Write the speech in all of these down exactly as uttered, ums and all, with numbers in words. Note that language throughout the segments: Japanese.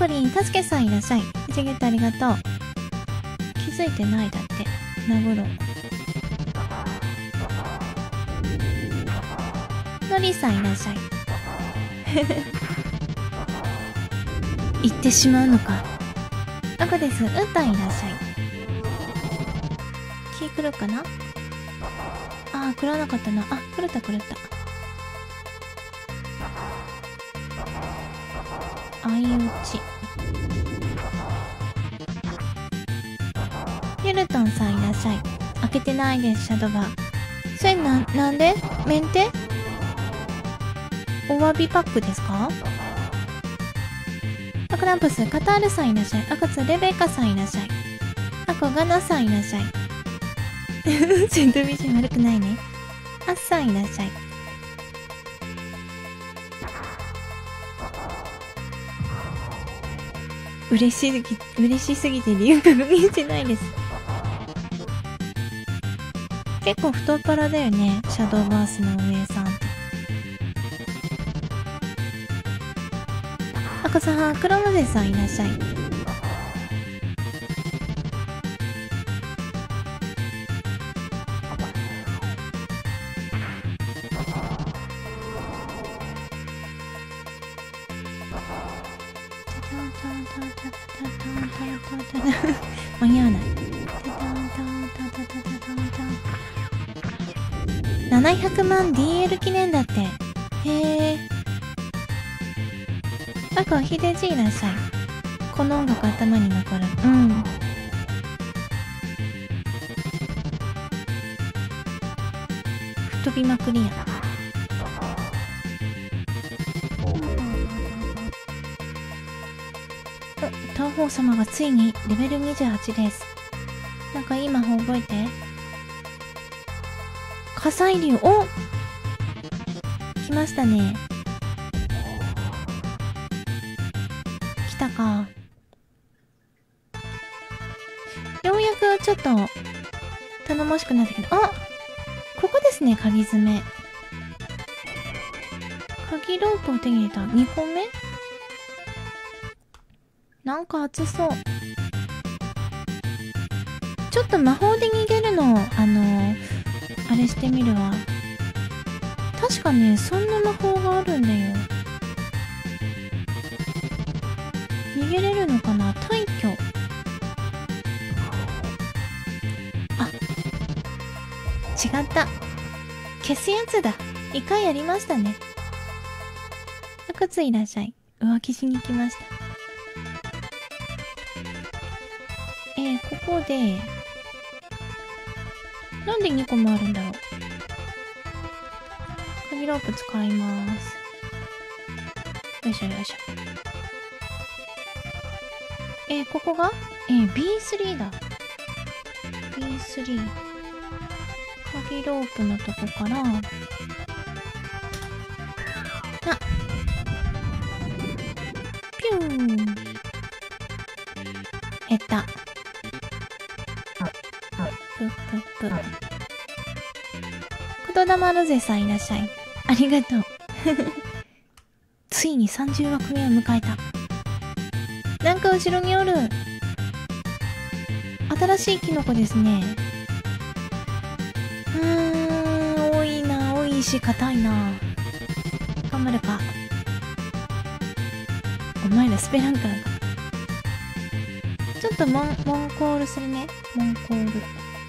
コリン、たすけさんいらっしゃい。藤ゲットありがとう。気づいてないだって。殴ろう。のりさんいらっしゃい。行ってしまうのか。赤です。うんたんいらっしゃい。気来るかな。ああ、来らなかったな。あ、来れた来れた。相打ち。ゆるとんさんいらっしゃい。開けてないです、シャドバー。それな、なんでメンテお詫びパックですか。アクランプス、カタールさんいらっしゃい。アカツ、レベッカさんいらっしゃい。アコ、ガナさんいらっしゃい。セントビジョン悪くないね。アッさんいらっしゃい。嬉しすぎ、嬉しすぎて理由確認してないです。結構太っ腹だよね、シャドーバースの運営さんって。赤さん、クロムゼさんいらっしゃい。間に合わない。ななひゃくまん ディーエル 記念だって。へえ。あこ、ヒデジいらっしゃい。この音楽頭に残る。うん。飛びまくりや。東方様がついにレベルにじゅうはちです。なんかいい魔法覚えて。火砕流、お来ましたね。来たか。ようやくちょっと頼もしくなったけど、あ、ここですね。鍵爪、鍵ロープを手に入れた。にほんめなんか熱そう。ちょっと魔法で逃げるの、あのあれしてみるわ。確かね、そんな魔法があるんだよ。逃げれるのかな。退去。あ、違った。消すやつだ。一回やりましたね。いくついらっしゃい。浮気しに来ました。えー、ここでなんでにこもあるんだろう。鍵ロープ使います。よいしょよいしょ。えー、ここがえー、ビースリー だ。 ビースリー 鍵ロープのとこからあピューン減った。ぷっぷっぷ。言霊ロゼさんいらっしゃい。ありがとう。ついにさんじゅうわくめを迎えた。なんか後ろにおる。新しいキノコですね。うーん、多いな、多いし、硬いな。頑張るか。お前らスペランカーか。ちょっとモン、モンコールするね。モンコール。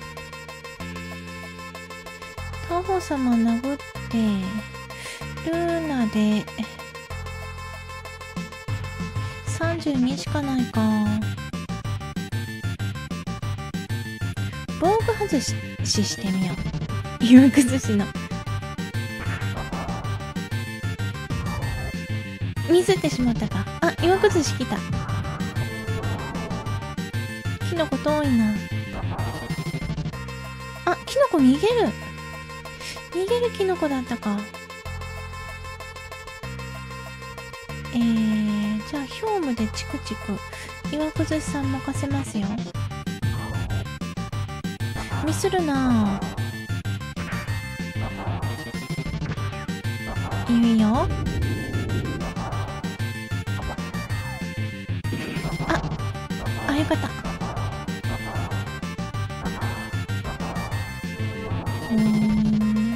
ターホー様殴って、ルーナで、さんじゅうにしかないか。防具外ししてみよう。岩崩しの。ミスってしまったか。あ、岩崩し来た。キノコ遠いな。あ、キノコ逃げる。逃げるキノコだったか。えー、じゃあヒョウムでチクチク岩崩しさん任せますよ。ミスるなぁ。いいよ。 いうこと。うーん。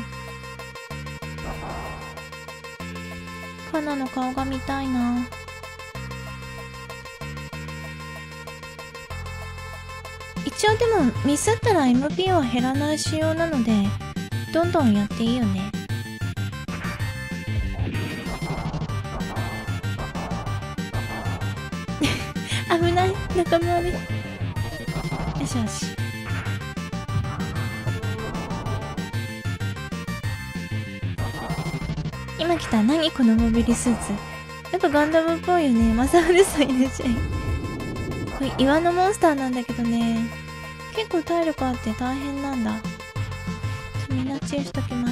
カナの顔が見たいな。一応でもミスったら エムピー は減らない仕様なのでどんどんやっていいよね。危ない、仲間割れ。よしよし。今来た。何このモビルスーツ。やっぱガンダムっぽいよね。マサールさんいらっしゃい。これ岩のモンスターなんだけどね、結構体力あって大変なんだ。ちょみんなチェしときます。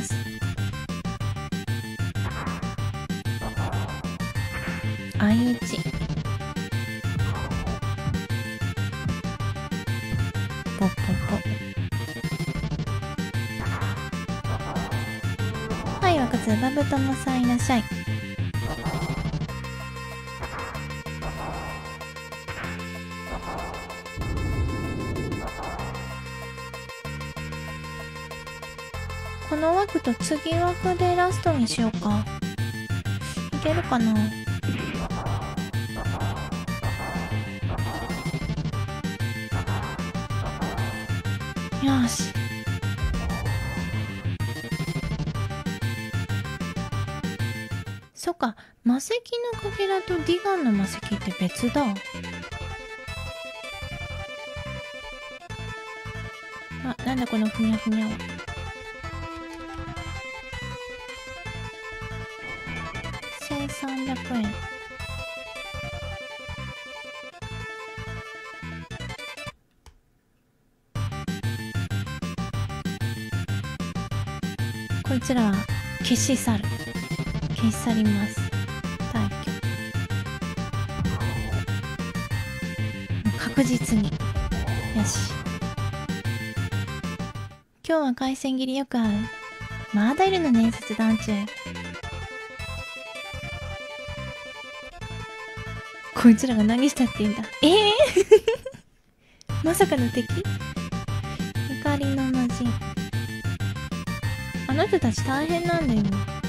相打ち。ポッポッポ。はい、若津バブトモさんいらっしゃい。この枠と次枠でラストにしようか。いけるかな。よし。そっか、魔石のかけらとディガンの魔石って別だ。あ、なんだこのふにゃふにゃは。せんさんびゃくえん。こいつらは消し去る。消し去ります。退去。確実に。よし。今日は回線切りよく合う。まだいるのね、切断中。こいつらが何したって言うんだ。ええー、まさかの敵？怒りの魔人。あの人たち大変なんだよ。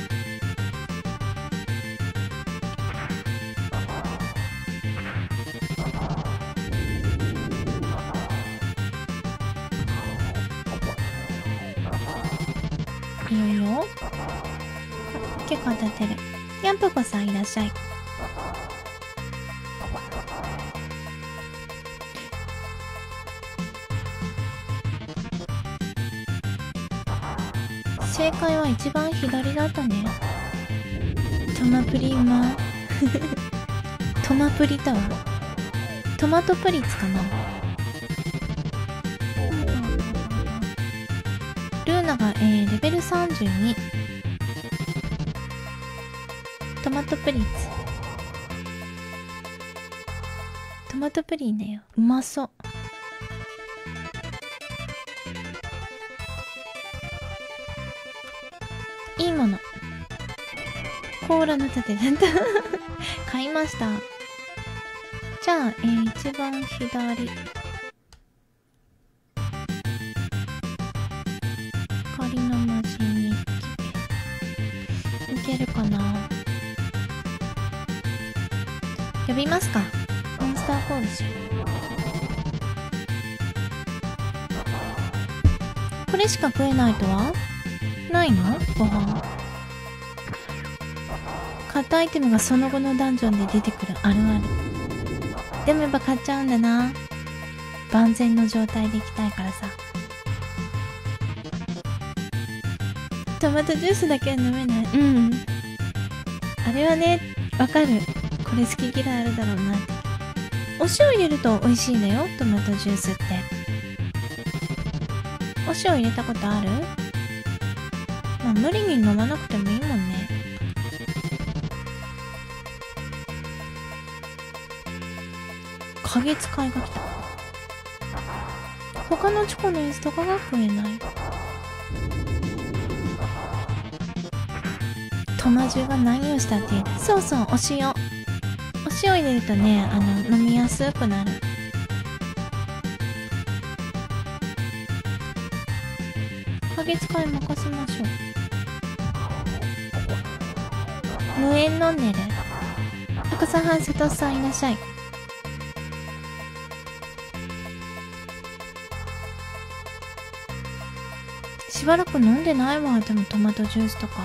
いいよいいよ。結構当たってる。ヤンプコさんいらっしゃい。正解は一番左だったね。トマプリうまトマプリだわ。トマトプリツかな。ルーナが、えー、レベルさんじゅうに。トマトプリツ。トマトプリンだよ。うまそう。いいもの。甲羅の盾だった買いました。じゃあ、えー、一番左。光の魔人にひき目。いけるかな。呼びますか。モンスターコールしよう。これしか食えないとはないの？ご飯。買ったアイテムがその後のダンジョンで出てくるあるある。でもやっぱ買っちゃうんだな。万全の状態でいきたいからさ。トマトジュースだけは飲めない。うん。あれはね、わかる。これ好き嫌いあるだろうなって。お塩入れると美味しいんだよ、トマトジュースって。お塩入れたことある？まあ無理に飲まなくてもいいもんね。影使いが来た。他のチョコのやつとかが食えない。トマジュが何をしたっていう。そうそう、お塩。お塩入れるとね、あの、飲みやすくなる。 月使い任せましょう。無塩飲んでる。赤さん、瀬戸さんいらっしゃい。しばらく飲んでないわ。でもトマトジュースとか。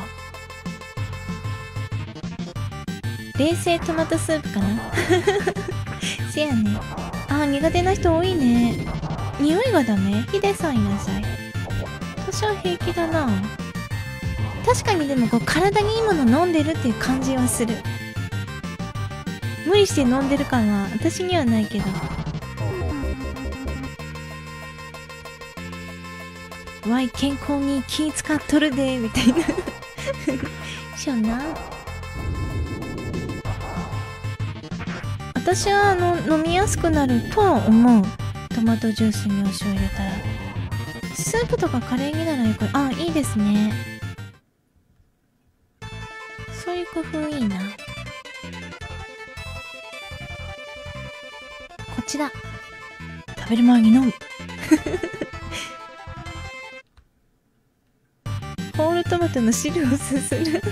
冷製トマトスープかなせやね。あー、苦手な人多いね。匂いがダメ？ヒデさんいらっしゃい。私は平気だな。確かにでもこう体にいいもの飲んでるっていう感じはする。無理して飲んでる感は私にはないけど。わい、健康に気使っとるでみたいなしょな。私はあの飲みやすくなるとは思う。トマトジュースにお塩入れたら。スープとかカレーにならよく、あ、いいですね。そういう工夫いいな。こっちだ。食べる前に飲むホールトマトの汁をすする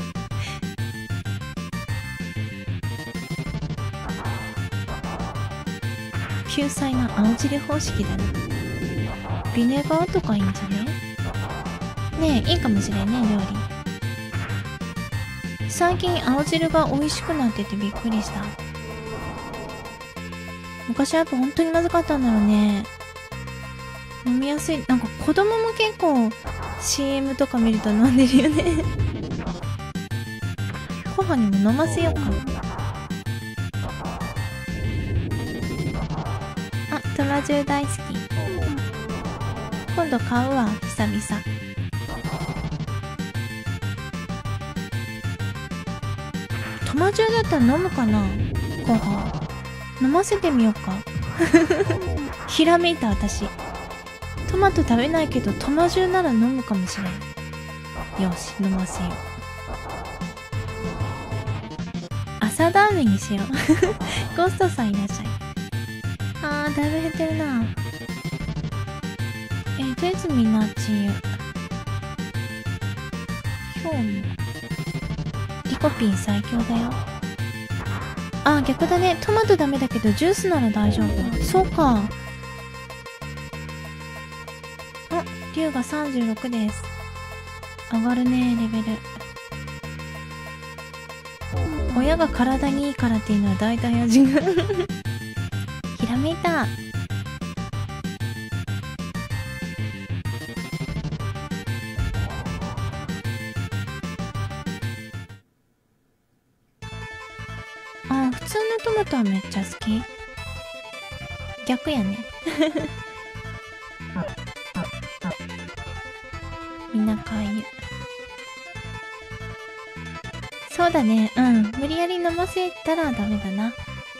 救済の青汁方式だな。ビネガーとかいいんじゃね？ねえ、いいかもしれんね、料理。最近青汁が美味しくなっててびっくりした。昔はやっぱ本当にまずかったんだろうね。飲みやすい。なんか子供も結構 シーエム とか見ると飲んでるよねご飯にも飲ませようか。あ、トマジュ大好き。今度買うわ、久々。トマジュだったら飲むかな、ご飯。飲ませてみようかひらめいた私。トマト食べないけどトマジュなら飲むかもしれん。よし、飲ませよう。朝ラーメンにしようゴーストさんいらっしゃい。あー、だいぶ減ってるな。えー、とりあえずみんなチー今日もリコピン最強だよ。あー、逆だね。トマトダメだけどジュースなら大丈夫。そうか。あ、龍がさんじゅうろくです。上がるね、レベル。親が体にいいからっていうのは大体味がひらめいた。あ、普通のトマトはめっちゃ好き。逆やねみんなかゆ。そうだね、うん。無理やり飲ませたらダメだな。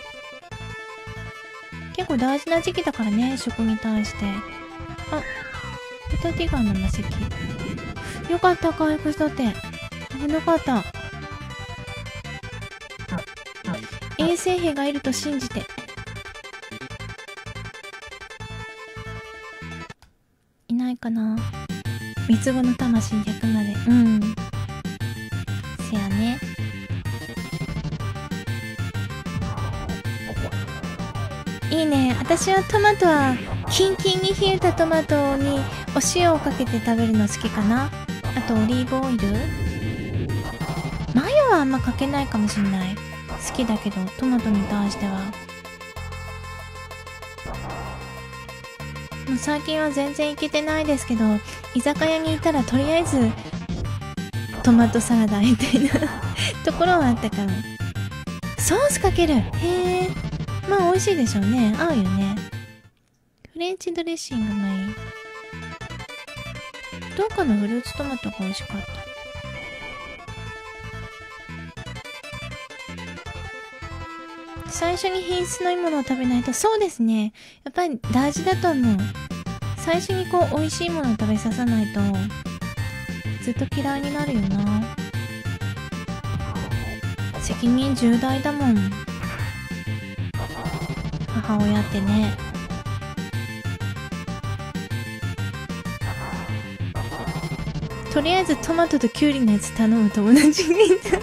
結構大事な時期だからね、食に対して。あ、ベタティガーの魔石。よかった、回復しとって。危なかった。衛生兵がいると信じて。いないかな。三つ子の魂逆まで。うん。せやね。いいね。私はトマトはキンキンに冷えたトマトにお塩をかけて食べるの好きかな。あとオリーブオイル。マヨはあんまかけないかもしんない。好きだけどトマトに対しては。もう最近は全然いけてないですけど、居酒屋にいたらとりあえずトマトサラダみたいなところはあったかも。ソースかける。へえ。まあ美味しいでしょうね。合うよね。フレンチドレッシングもいい。どうかのフルーツトマトが美味しかった。最初に品質のいいものを食べないと。そうですね。やっぱり大事だと思う。最初にこう美味しいものを食べささないとずっと嫌いになるよな。責任重大だもん。母親ってね。 とりあえずトマトとキュウリのやつ頼む友達がいた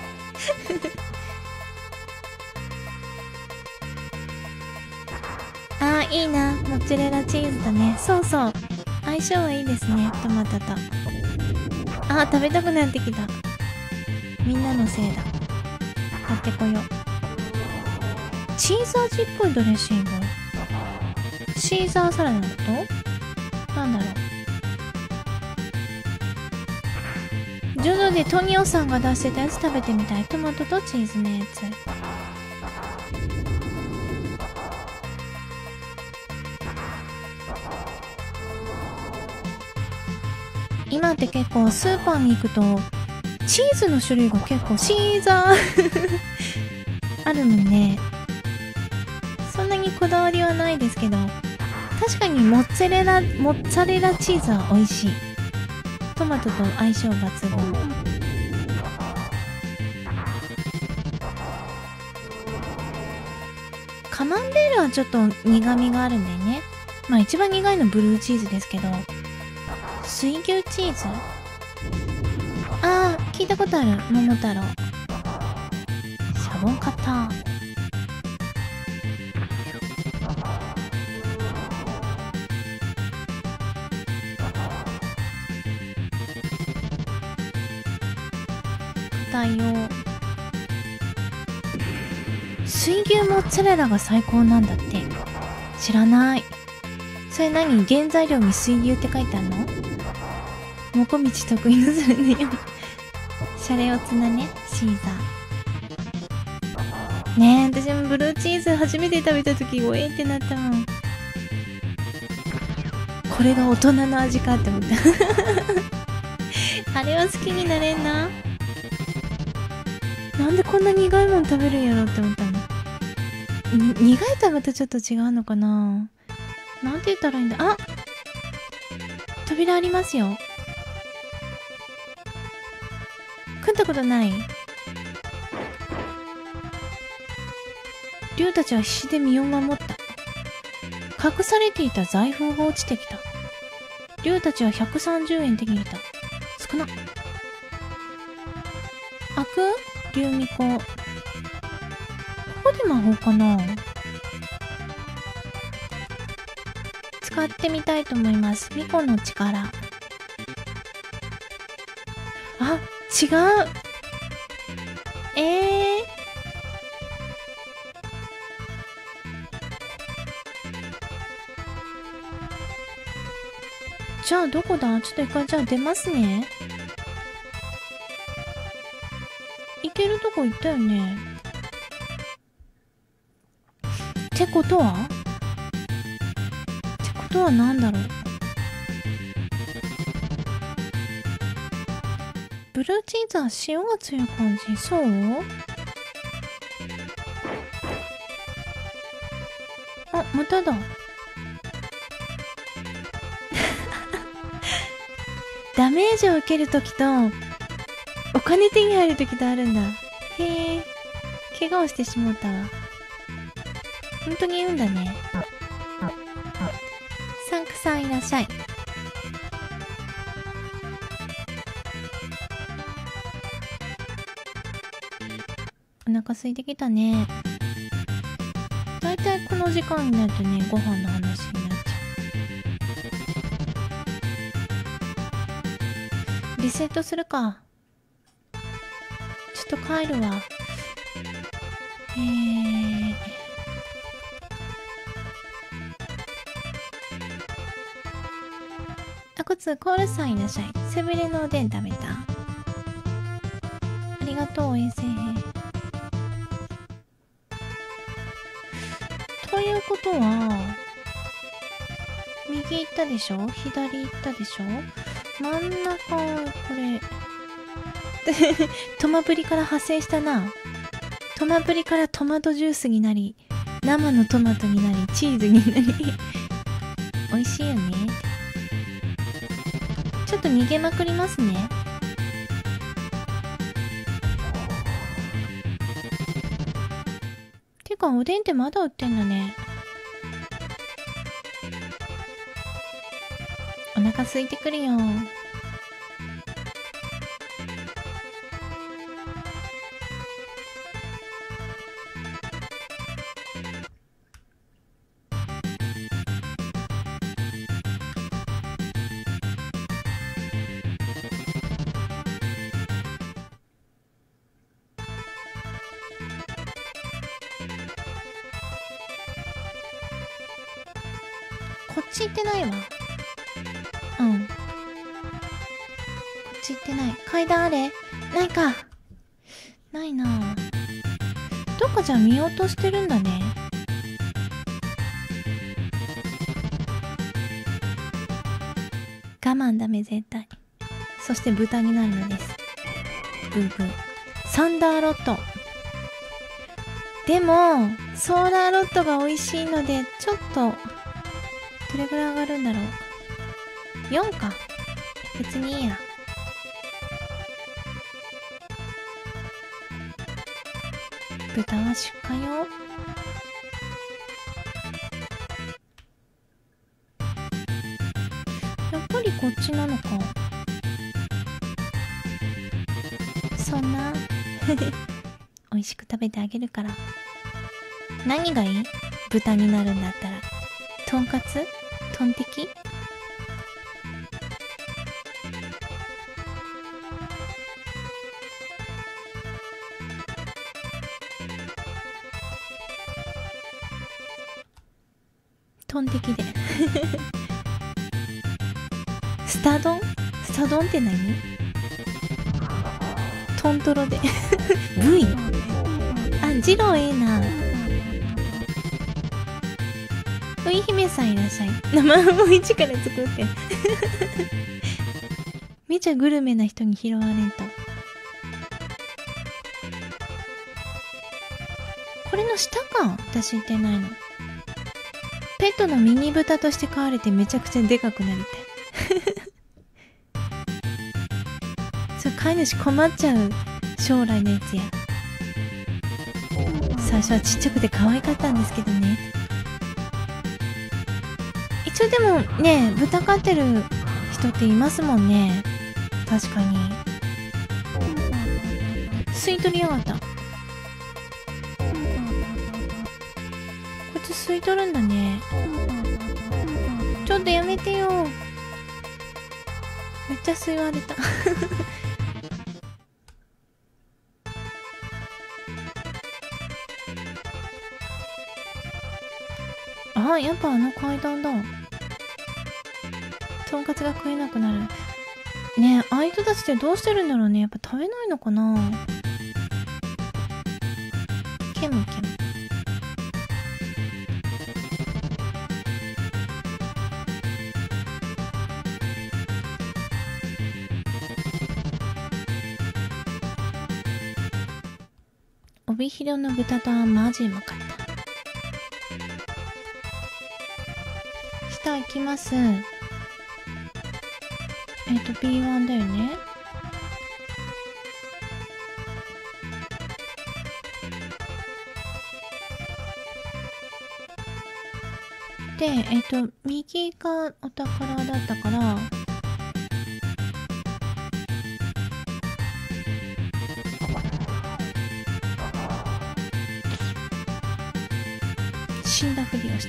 あーいいな、モッツァレラチーズだね。そうそう、相性はいいですね、トマトと。あー食べたくなってきた。みんなのせいだ。買ってこよう。チーズ味っぽいドレッシング、シーザーサラダだとなんだろう。ジョジョでトニオさんが出してたやつ食べてみたい。トマトとチーズのやつ。今って結構スーパーに行くとチーズの種類が結構シーザーあるもんね。そんなにこだわりはないですけど、確かにモッツァレラモッツァレラチーズは美味しい。トマトと相性抜群。カマンベールはちょっと苦味があるんだよね。まあ一番苦いのブルーチーズですけど、水牛チーズ、あー聞いたことある。桃太郎。シャボンカッター。硬いよ。水牛モッツァレラが最高なんだって。知らない。それ何、原材料に水牛って書いてあるの？もこみち得意のそれねよ。シャレオツなね、シーザー。ねえ、私もブルーチーズ初めて食べた時、おえってなったもん。これが大人の味かって思った。あれは好きになれんな。なんでこんな苦いもん食べるんやろって思ったの。に苦いとはまたちょっと違うのかな。なんて言ったらいいんだ。あ、扉ありますよ。食ったことない。竜たちは必死で身を守った。隠されていた財宝が落ちてきた。竜たちはひゃくさんじゅうえん手に入れた。少な。開く？竜巫女。ここで魔法かな？使ってみたいと思います。巫女の力。あ、違う。えー。じゃあどこだ？ちょっと一回じゃあ出ますね。行けるとこ行ったよね。ってことは？ってことはなんだろう。ブルーチーズは塩が強い感じ。そう？あ、まただ。ダメージを受けるときとお金手に入るときとあるんだ。へえ、怪我をしてしまったわ。本当に言うんだね。サンクさんいらっしゃい。お腹空いてきたね。だいたいこの時間になるとね、ご飯の話になっちゃう。リセットするか。ちょっと帰るわ。えーあ、こつ、コールさんいらっしゃい。背びれのおでん食べた？ありがとう、衛生兵。ということは、右行ったでしょ？左行ったでしょ？真ん中、これ。トマプリから派生したな。トマプリからトマトジュースになり、生のトマトになり、チーズになり。美味しいよね。ちょっと逃げまくりますね。てか、おでんってまだ売ってんだね。お腹空いてくるよ。 こっち行ってないわ。うん。こっち行ってない。階段あれ？ないか。ないなぁ。どっかじゃあ見落としてるんだね。我慢ダメ絶対。そして豚になるのです。ブーブー。サンダーロット。でもソーラーロットが美味しいのでちょっとどれぐらい上がるんだろう。よんか。別にいいや。豚は出荷よ。やっぱりこっちなのか。そんな美味しく食べてあげるから。何がいい？豚になるんだったらとんかつ？トンテキ？トンテキでスタ丼？スタ丼って何？トントロでブイ？あ、ジローええな。ウイ姫さんいらっしゃい。生も一から作ってめちゃグルメな人に拾われんと。これの下か。私言ってないの。ペットのミニ豚として飼われてめちゃくちゃでかくなりたいそれ飼い主困っちゃう将来のやつや。最初はちっちゃくて可愛かったんですけどね。一応でもね、豚飼ってる人っていますもんね。確かに。吸い取りやがった。こいつ吸い取るんだね。ちょっとやめてよ。めっちゃ吸われたあ、やっぱあの階段だ。とんかつが食えなくなる。ねえ、ああいう人たちってどうしてるんだろうね。やっぱ食べないのかな。ケムケム。帯広の豚とはマジうまかった。下行きます。えっと ビーワン だよね。でえっと右がお宝だったから死んだふりをした。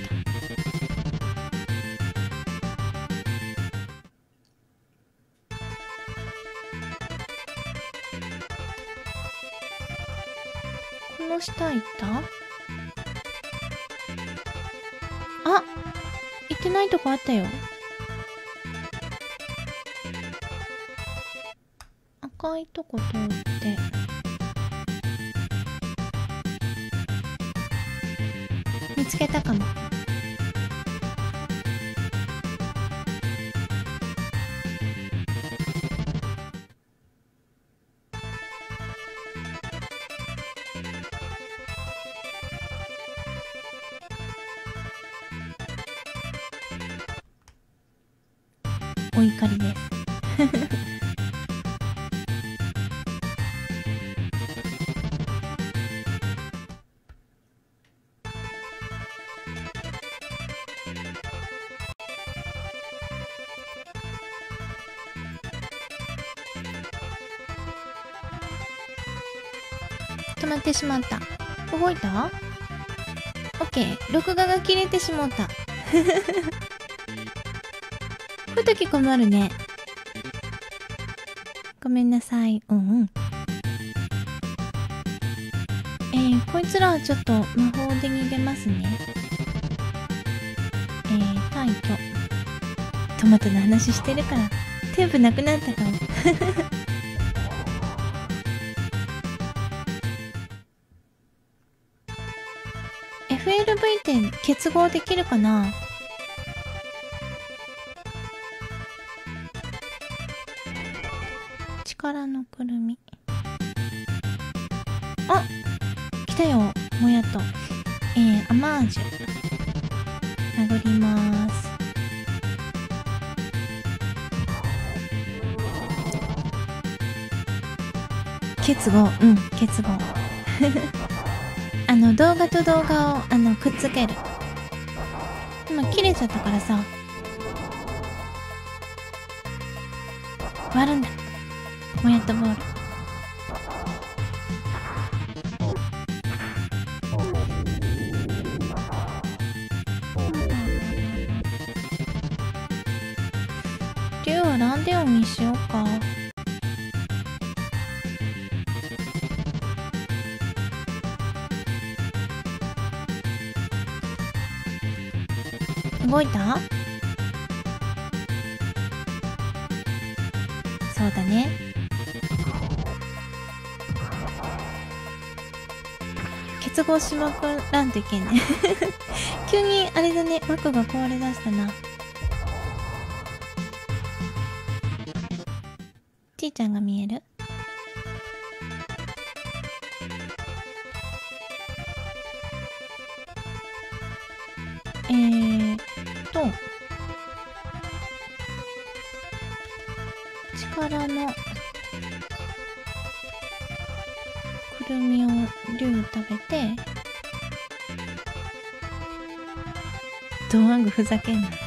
この下行った？あ、行ってないとこあったよ。赤いとこ通って見つけたかも。お怒りです止まってしまった。動いた？オッケー。録画が切れてしまったこういう時困るね。ごめんなさい。うんうん。えー、こいつらはちょっと魔法で逃げますね。えー、退去。 トマトの話してるからテープなくなったかもエフエルブイ って結合できるかな。力のくるみ。あ、来たよ、もやっと。えー、アマージュ。殴りまーす。結合、うん、結合。あの、動画と動画を、あの、くっつける。今、切れちゃったからさ。割るんだ。もやっとボール。竜はランデオンにしようか。動いた？そうだね。結合しまくらんといけんね急にあれだね、枠が壊れだしたな。ちーちゃんが見える？えーっと力のくるみを竜食べて、ドワングふざけんな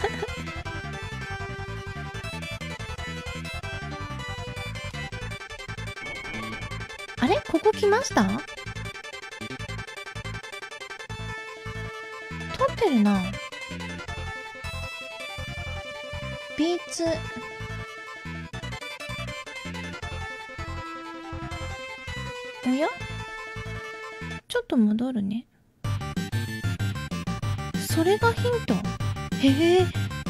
あれ、ここ来ました？撮ってるな。ビーツおや？ちょっと戻るね。それがヒント。へえ。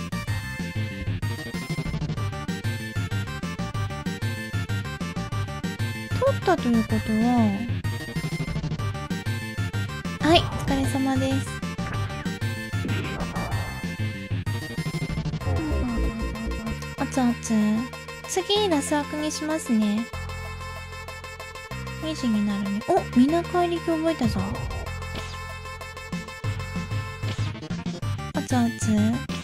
取ったということは、はい、お疲れ様です。おつおつ。次ラス枠にしますね。にじになるね。お、みんな怪力覚えたぞ。おつおつ。